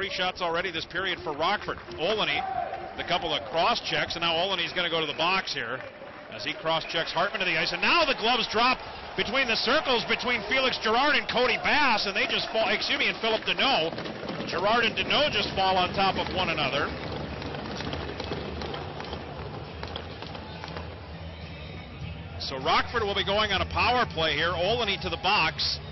3 shots already this period for Rockford. Olney, the couple of cross checks, and now Olney's going to go to the box here as he cross checks Hartman to the ice. And now the gloves drop between the circles between Felix Girard and Cody Bass, and they just fall, and Phillip Danault. Girard and Danault just fall on top of one another. So Rockford will be going on a power play here. Olney to the box.